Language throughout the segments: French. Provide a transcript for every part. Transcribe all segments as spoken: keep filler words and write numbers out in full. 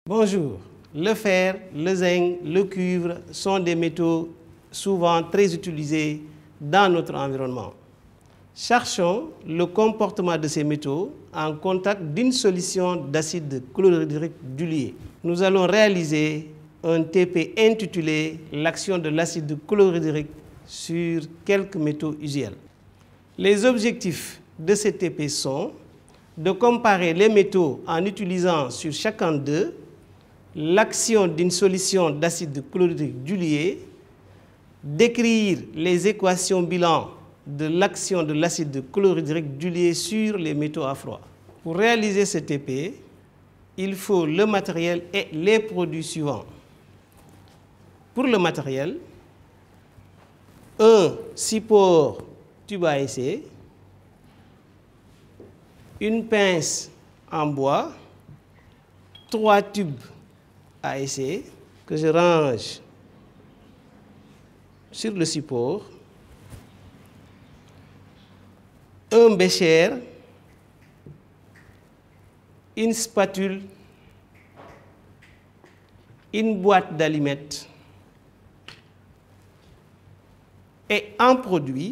Bonjour. Le fer, le zinc, le cuivre sont des métaux souvent très utilisés dans notre environnement. Cherchons le comportement de ces métaux en contact d'une solution d'acide chlorhydrique dilué. Nous allons réaliser un T P intitulé « L'action de l'acide chlorhydrique sur quelques métaux usuels ». Les objectifs de ce T P sont de comparer les métaux en utilisant sur chacun d'eux l'action d'une solution d'acide chlorhydrique dilué, d'écrire les équations bilan de l'action de l'acide chlorhydrique dilué sur les métaux à froid. Pour réaliser ce T P, il faut le matériel et les produits suivants. Pour le matériel, un support tube à essai, une pince en bois, trois tubes à essai que je range sur le support, un bécher, une spatule, une boîte d'allumettes et un produit,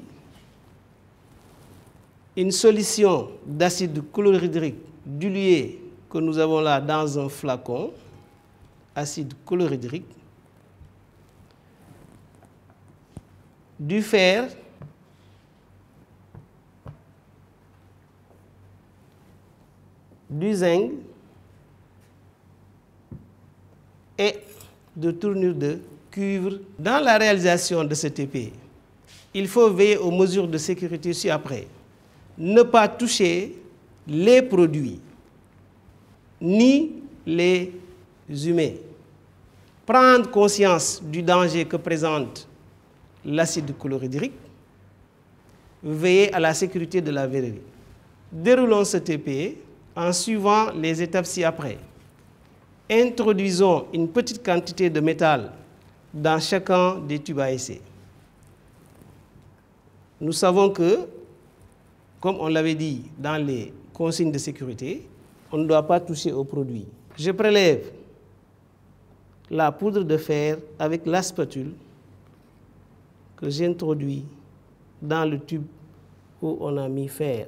une solution d'acide chlorhydrique dilué que nous avons là dans un flacon, acide chlorhydrique, du fer, du zinc et de tournure de cuivre. Dans la réalisation de ce T P, il faut veiller aux mesures de sécurité ci-après. Ne pas toucher les produits, ni les humains. Prendre conscience du danger que présente l'acide chlorhydrique. Veiller à la sécurité de la verrerie. Déroulons ce T P en suivant les étapes ci-après. Introduisons une petite quantité de métal dans chacun des tubes à essai. Nous savons que, comme on l'avait dit dans les consignes de sécurité, on ne doit pas toucher aux produits. Je prélève la poudre de fer avec la spatule que j'introduis dans le tube où on a mis fer.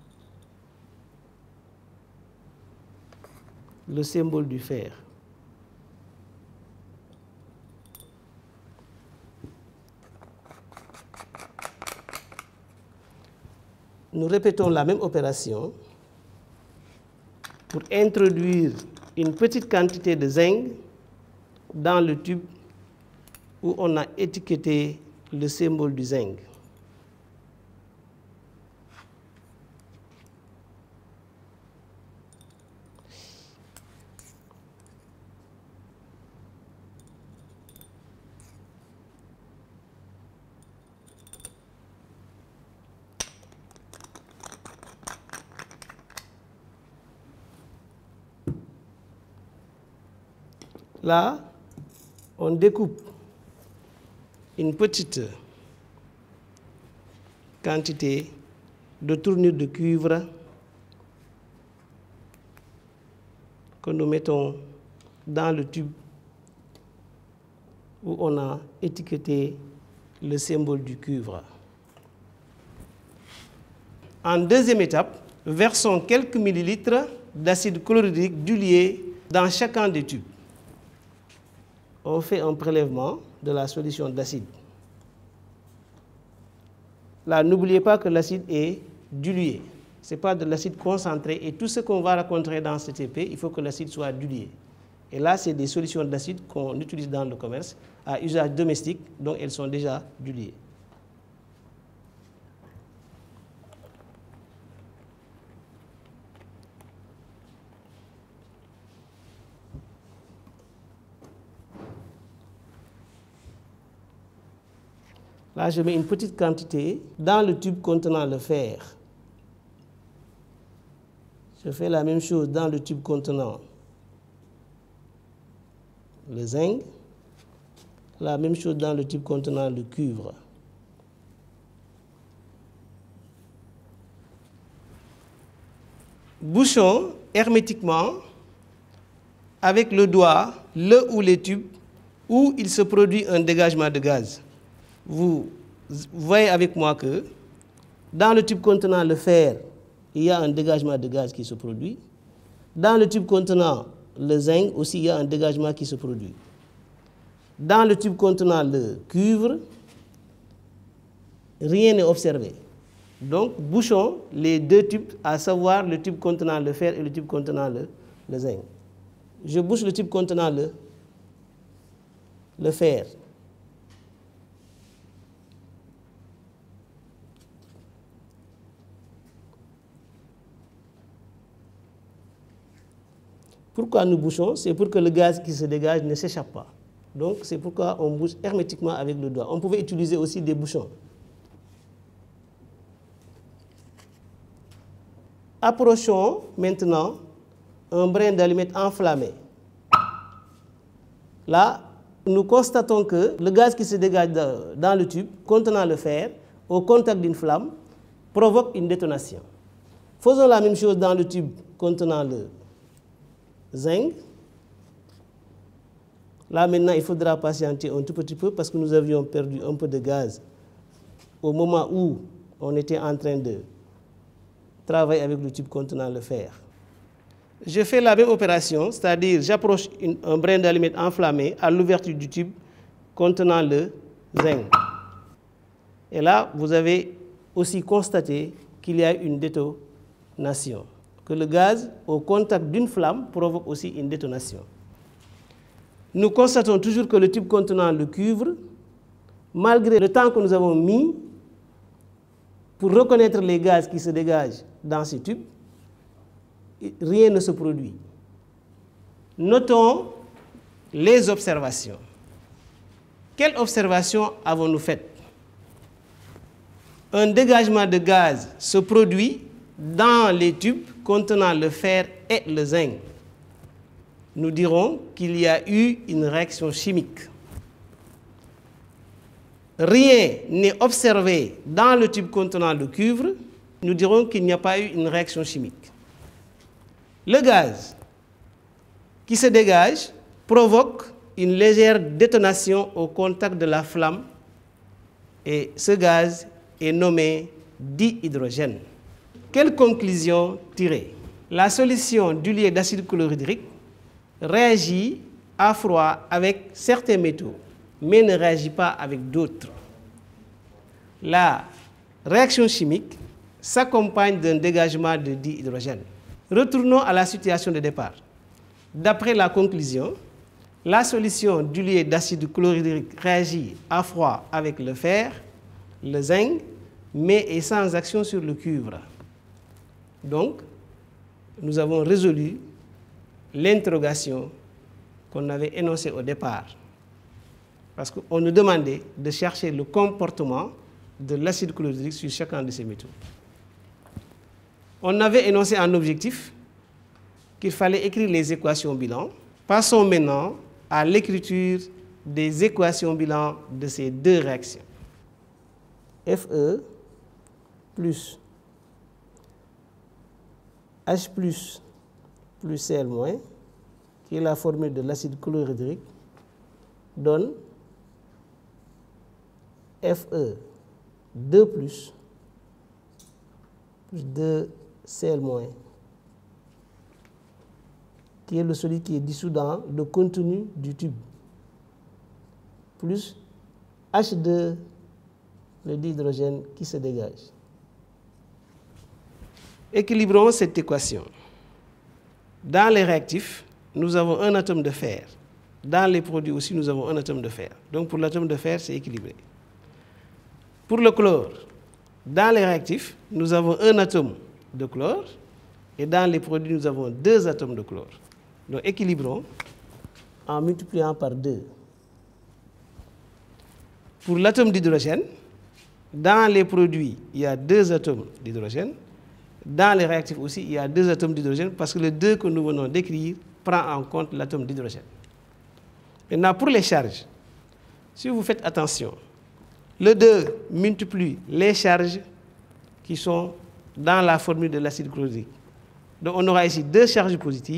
Le symbole du fer. Nous répétons la même opération pour introduire une petite quantité de zinc dans le tube où on a étiqueté le symbole du zinc. Là, on découpe une petite quantité de tournure de cuivre que nous mettons dans le tube où on a étiqueté le symbole du cuivre. En deuxième étape, versons quelques millilitres d'acide chlorhydrique dilué dans chacun des tubes. On fait un prélèvement de la solution d'acide. Là, n'oubliez pas que l'acide est dilué. Ce n'est pas de l'acide concentré. Et tout ce qu'on va rencontrer dans ce T P, il faut que l'acide soit dilué. Et là, c'est des solutions d'acide qu'on utilise dans le commerce à usage domestique, donc elles sont déjà diluées. Là, je mets une petite quantité dans le tube contenant le fer. Je fais la même chose dans le tube contenant le zinc. La même chose dans le tube contenant le cuivre. Bouchons hermétiquement avec le doigt le ou les tubes où il se produit un dégagement de gaz. Vous voyez avec moi que dans le tube contenant le fer, il y a un dégagement de gaz qui se produit. Dans le tube contenant le zinc aussi, il y a un dégagement qui se produit. Dans le tube contenant le cuivre, rien n'est observé. Donc, bouchons les deux tubes, à savoir le tube contenant le fer et le tube contenant le, le zinc. Je bouche le tube contenant le, le fer. Pourquoi nous bouchons? C'est pour que le gaz qui se dégage ne s'échappe pas. Donc, c'est pourquoi on bouche hermétiquement avec le doigt. On pouvait utiliser aussi des bouchons. Approchons maintenant un brin d'allumette enflammé. Là, nous constatons que le gaz qui se dégage dans le tube contenant le fer, au contact d'une flamme, provoque une détonation. Faisons la même chose dans le tube contenant le zinc. Là, maintenant, il faudra patienter un tout petit peu parce que nous avions perdu un peu de gaz au moment où on était en train de travailler avec le tube contenant le fer. Je fais la même opération, c'est-à-dire j'approche un brin d'allumette enflammé à l'ouverture du tube contenant le zinc. Et là, vous avez aussi constaté qu'il y a une détonation, que le gaz au contact d'une flamme provoque aussi une détonation. Nous constatons toujours que le tube contenant le cuivre, malgré le temps que nous avons mis pour reconnaître les gaz qui se dégagent dans ces tubes, rien ne se produit. Notons les observations. Quelles observations avons-nous faites? Un dégagement de gaz se produit dans les tubes contenant le fer et le zinc. Nous dirons qu'il y a eu une réaction chimique. Rien n'est observé dans le tube contenant le cuivre. Nous dirons qu'il n'y a pas eu une réaction chimique. Le gaz qui se dégage provoque une légère détonation au contact de la flamme et ce gaz est nommé dihydrogène. Quelle conclusion tirer? La solution d'huile d'acide chlorhydrique réagit à froid avec certains métaux, mais ne réagit pas avec d'autres. La réaction chimique s'accompagne d'un dégagement de dihydrogène. Retournons à la situation de départ. D'après la conclusion, la solution d'huile d'acide chlorhydrique réagit à froid avec le fer, le zinc, mais est sans action sur le cuivre. Donc, nous avons résolu l'interrogation qu'on avait énoncée au départ. Parce qu'on nous demandait de chercher le comportement de l'acide chlorhydrique sur chacun de ces métaux. On avait énoncé un objectif qu'il fallait écrire les équations bilan. Passons maintenant à l'écriture des équations bilan de ces deux réactions. Fe plus H plus plus Cl moins, qui est la formule de l'acide chlorhydrique, donne Fe deux plus plus deux Cl moins, qui est le solide qui est dissous dans le contenu du tube, plus H deux, le dihydrogène qui se dégage. Équilibrons cette équation. Dans les réactifs, nous avons un atome de fer. Dans les produits aussi, nous avons un atome de fer. Donc pour l'atome de fer, c'est équilibré. Pour le chlore, dans les réactifs, nous avons un atome de chlore et dans les produits, nous avons deux atomes de chlore. Donc équilibrons en multipliant par deux. Pour l'atome d'hydrogène, dans les produits, il y a deux atomes d'hydrogène. Dans les réactifs aussi, il y a deux atomes d'hydrogène parce que le deux que nous venons d'écrire prend en compte l'atome d'hydrogène. Maintenant, pour les charges, si vous faites attention, le deux multiplie les charges qui sont dans la formule de l'acide chlorhydrique. Donc on aura ici deux charges positives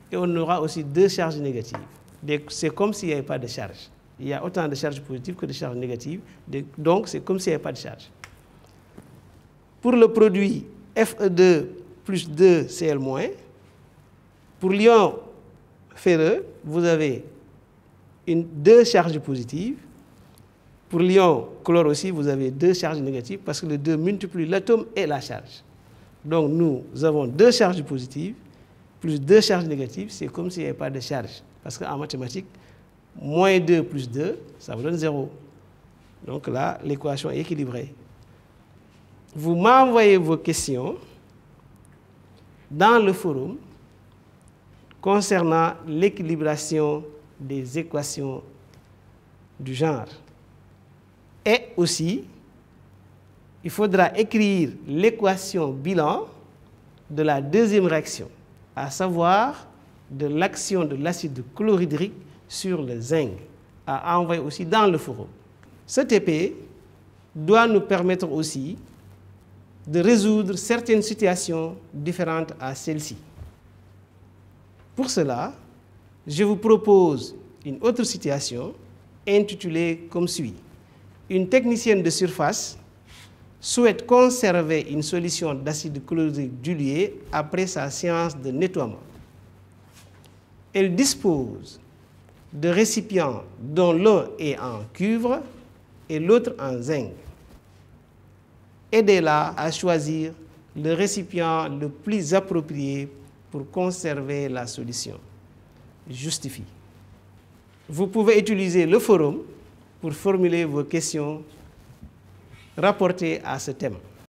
et on aura aussi deux charges négatives. C'est comme s'il n'y avait pas de charge. Il y a autant de charges positives que de charges négatives, donc c'est comme s'il n'y avait pas de charge. Pour le produit F E deux plus deux C l moins, pour l'ion ferreux, vous avez une, deux charges positives. Pour l'ion chlore aussi, vous avez deux charges négatives parce que le deux multiplie l'atome et la charge. Donc nous avons deux charges positives plus deux charges négatives, c'est comme s'il n'y avait pas de charge. Parce qu'en mathématiques, moins deux plus deux, ça vous donne zéro. Donc là, l'équation est équilibrée. Vous m'envoyez vos questions dans le forum concernant l'équilibration des équations du genre. Et aussi, il faudra écrire l'équation bilan de la deuxième réaction, à savoir de l'action de l'acide chlorhydrique sur le zinc, à envoyer aussi dans le forum. Ce T P doit nous permettre aussi de résoudre certaines situations différentes à celle-ci. Pour cela, je vous propose une autre situation intitulée comme suit. Une technicienne de surface souhaite conserver une solution d'acide chlorhydrique dilué après sa séance de nettoiement. Elle dispose de récipients dont l'un est en cuivre et l'autre en zinc. Aidez-la à choisir le récipient le plus approprié pour conserver la solution. Justifie. Vous pouvez utiliser le forum pour formuler vos questions rapportées à ce thème.